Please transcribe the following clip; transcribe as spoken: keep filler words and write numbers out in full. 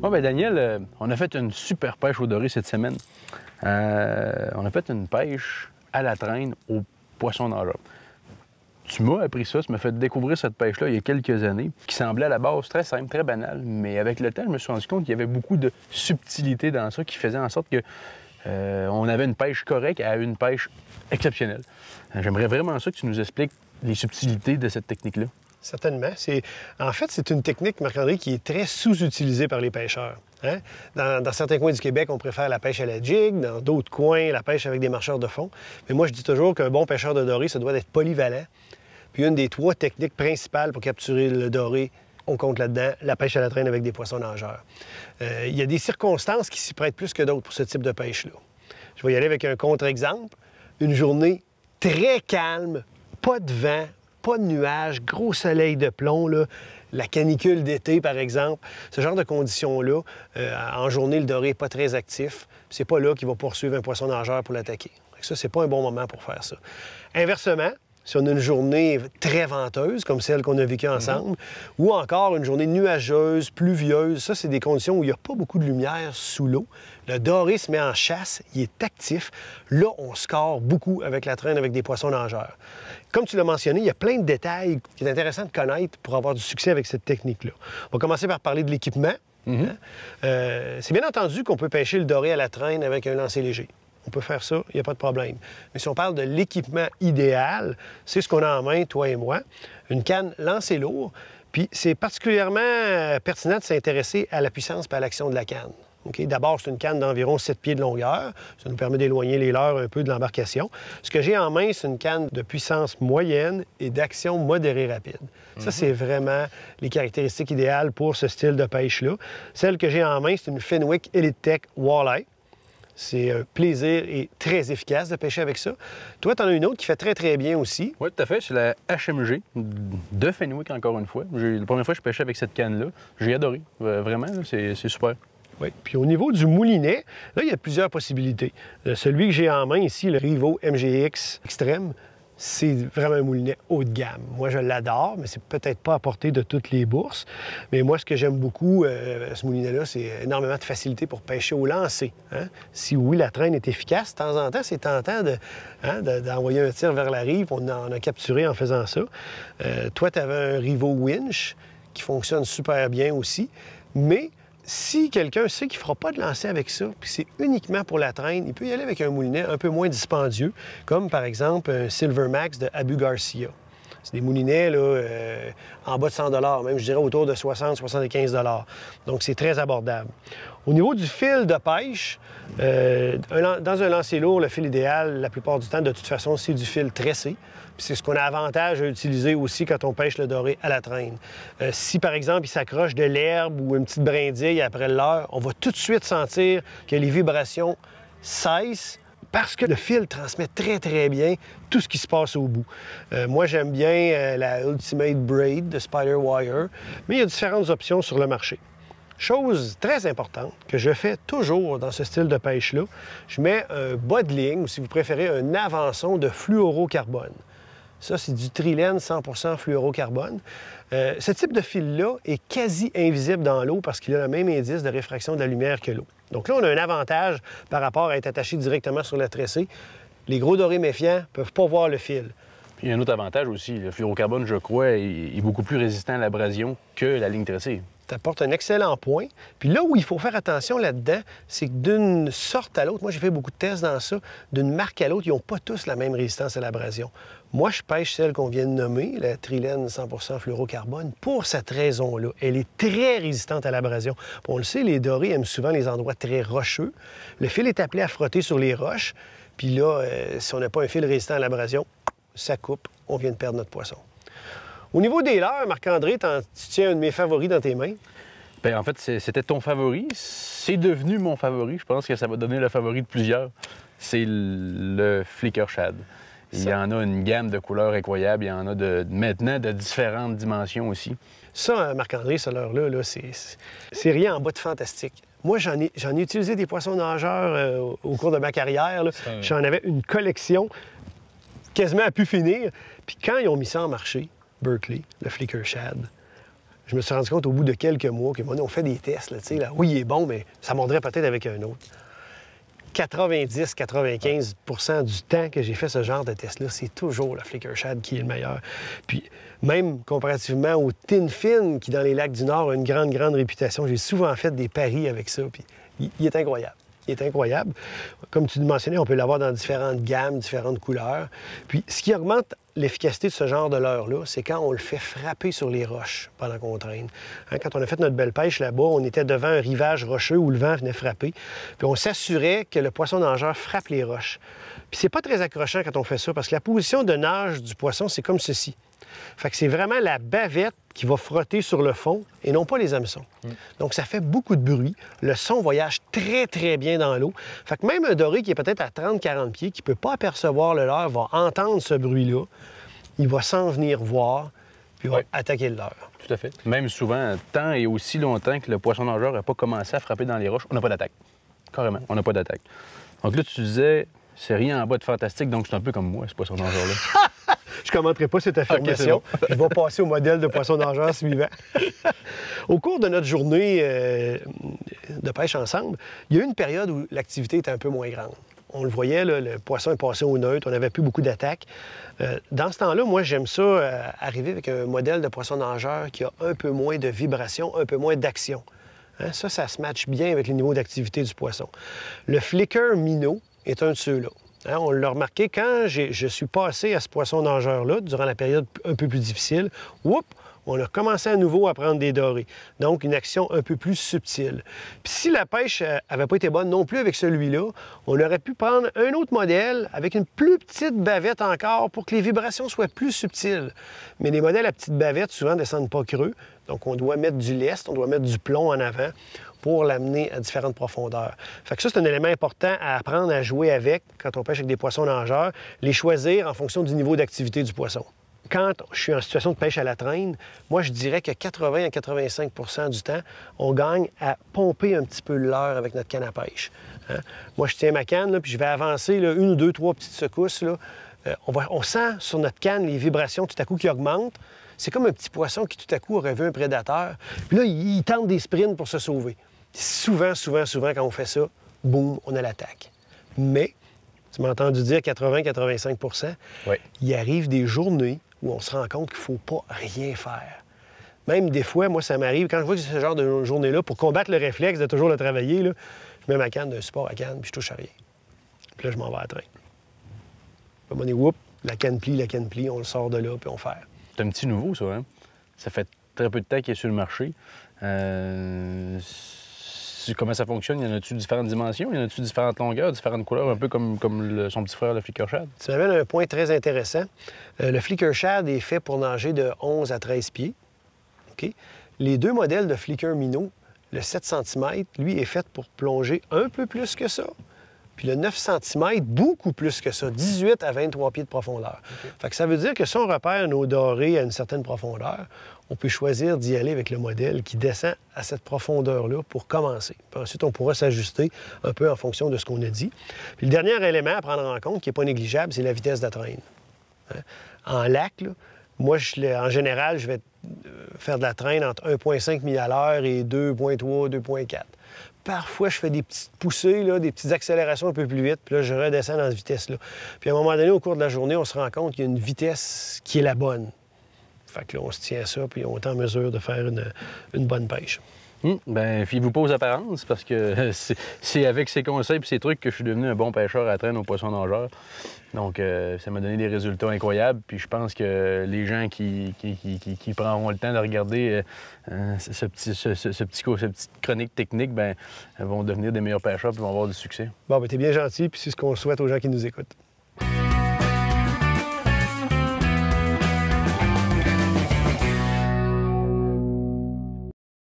Bon, ben Daniel, euh, on a fait une super pêche au doré cette semaine. Euh, on a fait une pêche à la traîne au poisson nageur. Tu m'as appris ça, tu m'as fait découvrir cette pêche-là il y a quelques années, qui semblait à la base très simple, très banale, mais avec le temps, je me suis rendu compte qu'il y avait beaucoup de subtilité dans ça qui faisait en sorte que euh, on avait une pêche correcte à une pêche exceptionnelle. J'aimerais vraiment ça que tu nous expliques les subtilités de cette technique-là. Certainement. En fait, c'est une technique, Marc-André, qui est très sous-utilisée par les pêcheurs. Hein? Dans, dans certains coins du Québec, on préfère la pêche à la jig, dans d'autres coins, la pêche avec des marcheurs de fond. Mais moi, je dis toujours qu'un bon pêcheur de doré, ça doit être polyvalent. Puis une des trois techniques principales pour capturer le doré, on compte là-dedans la pêche à la traîne avec des poissons nageurs. Euh, il y a des circonstances qui s'y prêtent plus que d'autres pour ce type de pêche-là. Je vais y aller avec un contre-exemple. Une journée très calme, pas de vent, pas de nuages, gros soleil de plomb, là, la canicule d'été, par exemple. Ce genre de conditions-là, euh, en journée, le doré n'est pas très actif. C'est pas là qu'il va poursuivre un poisson nageur pour l'attaquer. Ça, c'est pas un bon moment pour faire ça. Inversement, si on a une journée très venteuse, comme celle qu'on a vécue ensemble, mm-hmm. ou encore une journée nuageuse, pluvieuse, ça, c'est des conditions où il n'y a pas beaucoup de lumière sous l'eau. Le doré se met en chasse, il est actif. Là, on score beaucoup avec la traîne, avec des poissons nageurs. Comme tu l'as mentionné, il y a plein de détails qui est intéressant de connaître pour avoir du succès avec cette technique-là. On va commencer par parler de l'équipement. Mm-hmm. hein? euh, c'est bien entendu qu'on peut pêcher le doré à la traîne avec un lancer léger. On peut faire ça, il n'y a pas de problème. Mais si on parle de l'équipement idéal, c'est ce qu'on a en main, toi et moi. Une canne lancée lourd. Puis c'est particulièrement pertinent de s'intéresser à la puissance et à l'action de la canne. Okay? D'abord, c'est une canne d'environ sept pieds de longueur. Ça nous permet d'éloigner les leurres un peu de l'embarcation. Ce que j'ai en main, c'est une canne de puissance moyenne et d'action modérée rapide. Mm-hmm. Ça, c'est vraiment les caractéristiques idéales pour ce style de pêche-là. Celle que j'ai en main, c'est une Fenwick Elite Tech Walleye. C'est un plaisir et très efficace de pêcher avec ça. Toi, tu en as une autre qui fait très, très bien aussi. Oui, tout à fait. C'est la H M G de Fenwick, encore une fois. La première fois que je pêchais avec cette canne-là, j'ai adoré. Vraiment, c'est super. Oui. Puis au niveau du moulinet, là, il y a plusieurs possibilités. Euh, celui que j'ai en main ici, le Rivo M G X Extreme, c'est vraiment un moulinet haut de gamme. Moi, je l'adore, mais c'est peut-être pas à portée de toutes les bourses. Mais moi, ce que j'aime beaucoup, euh, ce moulinet-là, c'est énormément de facilité pour pêcher au lancer. Hein? Si oui, la traîne est efficace, de temps en temps, c'est tentant de, hein, de, d'envoyer un tir vers la rive. On en a capturé en faisant ça. Euh, toi, tu avais un Rivo Winch qui fonctionne super bien aussi. Mais si quelqu'un sait qu'il ne fera pas de lancer avec ça, puis c'est uniquement pour la traîne, il peut y aller avec un moulinet un peu moins dispendieux, comme par exemple un Silver Max de Abu Garcia. C'est des moulinets là, euh, en bas de cent dollars, même je dirais autour de soixante à soixante-quinze dollars. Donc c'est très abordable. Au niveau du fil de pêche, euh, un, dans un lancer lourd, le fil idéal, la plupart du temps, de toute façon, c'est du fil tressé. C'est ce qu'on a avantage à utiliser aussi quand on pêche le doré à la traîne. Euh, si, par exemple, il s'accroche de l'herbe ou une petite brindille après le leurre, on va tout de suite sentir que les vibrations cessent parce que le fil transmet très, très bien tout ce qui se passe au bout. Euh, moi, j'aime bien euh, la Ultimate Braid de Spider Wire, mais il y a différentes options sur le marché. Chose très importante que je fais toujours dans ce style de pêche-là, je mets un bas de ligne, ou si vous préférez, un avançon de fluorocarbone. Ça, c'est du trilène cent pour cent fluorocarbone. Euh, ce type de fil-là est quasi invisible dans l'eau parce qu'il a le même indice de réfraction de la lumière que l'eau. Donc là, on a un avantage par rapport à être attaché directement sur la tressée. Les gros dorés méfiants ne peuvent pas voir le fil. Puis il y a un autre avantage aussi. Le fluorocarbone, je crois, est beaucoup plus résistant à l'abrasion que la ligne tressée. Ça apporte un excellent point. Puis là où il faut faire attention là-dedans, c'est que d'une sorte à l'autre, moi j'ai fait beaucoup de tests dans ça, d'une marque à l'autre, ils n'ont pas tous la même résistance à l'abrasion. Moi, je pêche celle qu'on vient de nommer, la trilène cent pour cent fluorocarbone, pour cette raison-là. Elle est très résistante à l'abrasion. On le sait, les dorés aiment souvent les endroits très rocheux. Le fil est appelé à frotter sur les roches. Puis là, euh, si on n'a pas un fil résistant à l'abrasion, ça coupe, on vient de perdre notre poisson. Au niveau des leurres, Marc-André, tu tiens un de mes favoris dans tes mains. Bien, en fait, c'était ton favori. C'est devenu mon favori. Je pense que ça va donner le favori de plusieurs. C'est le Flicker Shad. Il y en a une gamme de couleurs incroyables. Il y en a de, maintenant de différentes dimensions aussi. Ça, Marc-André, ce leurre-là, -là, c'est rien en bas de fantastique. Moi, j'en ai, j'en ai utilisé des poissons nageurs euh, au cours de ma carrière. Un... J'en avais une collection quasiment à pu finir. Puis quand ils ont mis ça en marché, Berkley, le Flicker Shad, je me suis rendu compte au bout de quelques mois que, bon, on fait des tests, là, tu sais, là, oui, il est bon, mais ça mordrait peut-être avec un autre. quatre-vingt-dix à quatre-vingt-quinze pour cent du temps que j'ai fait ce genre de test-là, c'est toujours le Flicker Shad qui est le meilleur. Puis, même comparativement au Tin Fin, qui, dans les lacs du Nord, a une grande, grande réputation, j'ai souvent fait des paris avec ça, puis il, il est incroyable. Il est incroyable. Comme tu le mentionnais, on peut l'avoir dans différentes gammes, différentes couleurs. Puis, ce qui augmente l'efficacité de ce genre de leurre-là, c'est quand on le fait frapper sur les roches pendant qu'on traîne. Hein, quand on a fait notre belle pêche là-bas, on était devant un rivage rocheux où le vent venait frapper. Puis on s'assurait que le poisson nageur frappe les roches. Puis c'est pas très accrochant quand on fait ça, parce que la position de nage du poisson, c'est comme ceci. Fait que c'est vraiment la bavette qui va frotter sur le fond et non pas les hameçons. Mm. Donc, ça fait beaucoup de bruit. Le son voyage très, très bien dans l'eau. Fait que même un doré qui est peut-être à trente à quarante pieds, qui ne peut pas apercevoir le leurre, va entendre ce bruit-là. Il va s'en venir voir, puis il va oui. attaquer le leurre. Tout à fait. Même souvent, tant et aussi longtemps que le poisson nageur n'a pas commencé à frapper dans les roches, on n'a pas d'attaque. Carrément, on n'a pas d'attaque. Donc là, tu disais, c'est rien en bas de fantastique, donc c'est un peu comme moi, ce poisson nageur-là. Je ne commenterai pas cette affirmation. Okay, bon. Je vais passer au modèle de poisson nageur suivant. Au cours de notre journée euh, de pêche ensemble, il y a eu une période où l'activité était un peu moins grande. On le voyait, là, le poisson est passé au neutre, on n'avait plus beaucoup d'attaques. Euh, dans ce temps-là, moi, j'aime ça euh, arriver avec un modèle de poisson nageur qui a un peu moins de vibration, un peu moins d'action. Hein? Ça, ça se matche bien avec le niveau d'activité du poisson. Le Flicker Minnow est un de ceux-là. Hein, on l'a remarqué, quand je suis passé à ce poisson nageur-là, durant la période un peu plus difficile, whoop, on a commencé à nouveau à prendre des dorés. Donc, une action un peu plus subtile. Puis si la pêche n'avait pas été bonne non plus avec celui-là, on aurait pu prendre un autre modèle avec une plus petite bavette encore pour que les vibrations soient plus subtiles. Mais les modèles à petite bavette, souvent, ne descendent pas creux. Donc, on doit mettre du lest, on doit mettre du plomb en avant pour l'amener à différentes profondeurs. Fait que ça, c'est un élément important à apprendre à jouer avec quand on pêche avec des poissons nageurs, les choisir en fonction du niveau d'activité du poisson. Quand je suis en situation de pêche à la traîne, moi, je dirais que quatre-vingts à quatre-vingt-cinq pour cent du temps, on gagne à pomper un petit peu le leurre avec notre canne à pêche. Hein? Moi, je tiens ma canne, là, puis je vais avancer là, une ou deux, trois petites secousses. Là. Euh, on, va, on sent sur notre canne les vibrations tout à coup qui augmentent. C'est comme un petit poisson qui tout à coup aurait vu un prédateur. Puis là, il, il tente des sprints pour se sauver. Souvent, souvent, souvent, quand on fait ça, boum, on a l'attaque. Mais, tu m'as entendu dire quatre-vingts à quatre-vingt-cinq pour cent, oui. Il arrive des journées où on se rend compte qu'il ne faut pas rien faire. Même des fois, moi, ça m'arrive, quand je vois que c'est ce genre de journée-là, pour combattre le réflexe de toujours le travailler, là, je mets ma canne d'un support à canne, puis je touche à rien. Puis là, je m'en vais à la traîne. À un moment donné, whoop, la canne plie, la canne plie, on le sort de là, puis on fait. C'est un petit nouveau, ça, hein? Ça fait très peu de temps qu'il est sur le marché. Euh... Comment ça fonctionne? Y en a-tu différentes dimensions? Y en a-tu différentes longueurs, différentes couleurs, un peu comme, comme le, son petit frère, le Flicker Shad? Tu m'amènes un point très intéressant. Euh, le Flicker Shad est fait pour nager de onze à treize pieds. Okay? Les deux modèles de Flicker Minnow, le sept centimètres, lui, est fait pour plonger un peu plus que ça. Puis le neuf centimètres, beaucoup plus que ça, dix-huit à vingt-trois pieds de profondeur. Okay. Fait que ça veut dire que si on repère nos dorés à une certaine profondeur, on peut choisir d'y aller avec le modèle qui descend à cette profondeur-là pour commencer. Puis ensuite, on pourra s'ajuster un peu en fonction de ce qu'on a dit. Puis le dernier élément à prendre en compte, qui n'est pas négligeable, c'est la vitesse de traîne. Hein? En lac, là, moi, je, en général, je vais faire de la traîne entre un virgule cinq milles à l'heure et deux virgule trois, deux virgule quatre. Parfois, je fais des petites poussées, là, des petites accélérations un peu plus vite, puis là, je redescends dans cette vitesse-là. Puis à un moment donné, au cours de la journée, on se rend compte qu'il y a une vitesse qui est la bonne. Fait que là, on se tient à ça, puis on est en mesure de faire une, une bonne pêche. Hum, bien, fiez-vous pas aux apparences, parce que c'est avec ces conseils et ces trucs que je suis devenu un bon pêcheur à traîne au poisson nageur. Donc, euh, ça m'a donné des résultats incroyables. Puis je pense que les gens qui, qui, qui, qui, qui prendront le temps de regarder euh, ce, petit, ce, ce, ce petit, cette petite chronique technique, bien, vont devenir des meilleurs pêcheurs et vont avoir du succès. Bon, bien, t'es bien gentil, puis c'est ce qu'on souhaite aux gens qui nous écoutent.